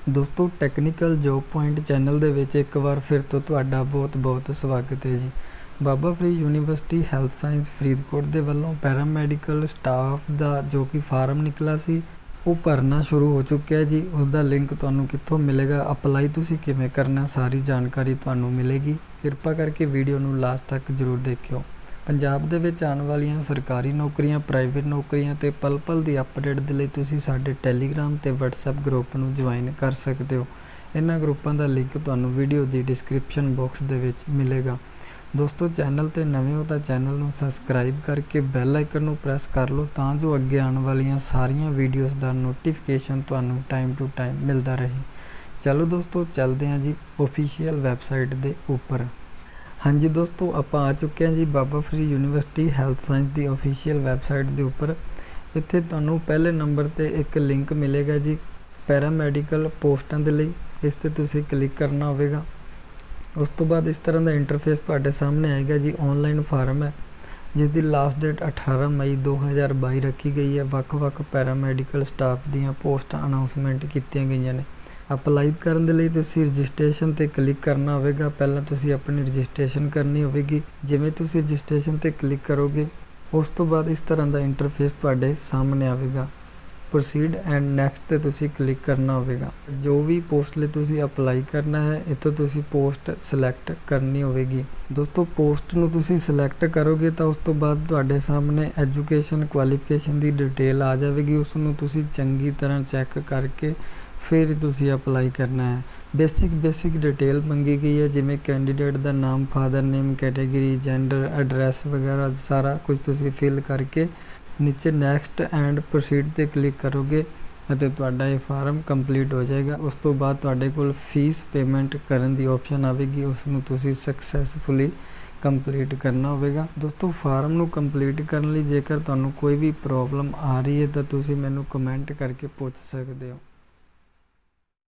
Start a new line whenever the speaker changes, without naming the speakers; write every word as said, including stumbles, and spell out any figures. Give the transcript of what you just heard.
दोस्तों technical job point channel दे विच एक बार फिर तो तुहाडा बहुत बहुत स्वागत है जी। Baba Farid university health science Faridkot दे वल्लों पैरामैडिकल स्टाफ दा जो कि फार्म निकला सी वो भरना शुरू हो चुका है जी। उसका लिंक तुहानूं कित्थों मिलेगा, अपलाई तुसीं किवें करना, सारी जानकारी तुहानूं मिलेगी। किरपा करके वीडियो नूं लास्ट तक जरूर देखियो। पंजाब दे विच आउण वालियां सरकारी नौकरियां, प्राइवेट नौकरियां ते पल पल दी अपडेट दे लई तुसीं साडे टैलीग्राम ते वट्सएप ग्रुप नूं ज्वाइन कर सकते हो। इन्हां ग्रुपां दा लिंक तुहानूं वीडियो दी डिस्क्रिप्शन बॉक्स दे विच मिलेगा। दोस्तों चैनल ते नवें हो तां चैनल नूं सबसक्राइब करके बैल आइकन नूं प्रेस कर लो तां जो अगे आउण वालियां सारियां वीडियोज़ दा नोटिफिकेशन तुहानूं टाइम टू टाइम मिलदा रहे। चलो दोस्तों चलते हैं जी ऑफिशियल वैबसाइट दे उपर। हाँ जी दोस्तों आप आ चुके हैं जी Baba Farid university health science की ऑफिशियल वैबसाइट के उपर। इत्थे तुहानूं पहले नंबर ते एक लिंक मिलेगा जी पैरामैडिकल पोस्टां दे लई, इस ते तुसीं क्लिक करना होवेगा। उस तो बाद इस तरह का इंटरफेस तुहाडे सामने आएगा जी। ऑनलाइन फार्म है जिसकी लास्ट डेट अठारह मई दो हज़ार बाई रखी गई है। वक्-वक् पैरामैडिकल स्टाफ दीयां पोस्टां अनाउंसमेंट कीतियां गईयां ने। अपलाई करन दे लई तुसीं रजिस्ट्रेशन ते क्लिक करना होवेगा। पहला तुसीं अपनी रजिस्ट्रेशन करनी होवेगी। जिवें तुसीं रजिस्ट्रेशन ते क्लिक करोगे उस तो बाद इस तरह का इंटरफेस तुहाडे सामने आवेगा। प्रोसीड एंड नैक्सट ते तुसीं क्लिक करना होवेगा। जो भी पोस्ट लई तुसीं अपलाई करना है इत्थों तुसीं पोस्ट सिलैक्ट करनी होवेगी। दोस्तों पोस्ट नूं तुसीं सिलैक्ट करोगे तो उस तो बाद तुहाडे सामने एजुकेशन क्वालिफिकेशन की डिटेल आ जाएगी। उसनूं तुसीं चंगी तरह चैक करके फिर तुसीं अपलाई करना है। बेसिक बेसिक डिटेल मंगी गई है जिमें कैंडीडेट का नाम, father name, category, gender, address वगैरह सारा कुछ तुसीं फिल करके नीचे नैक्सट एंड प्रोसीड ते क्लिक करोगे तो तुहाडा ये फार्म कंप्लीट हो जाएगा। उस तो बाद तुहाडे कोल फीस पेमेंट करन दी ऑप्शन आएगी, उसनूं तुसीं सक्सैसफुली कंप्लीट करना होगा। दोस्तों फार्म नूं कंप्लीट करने लई जेकर तुहानूं कोई भी प्रॉब्लम आ रही है तो तुसीं मैनूं कमेंट करके पूछ सकते हो।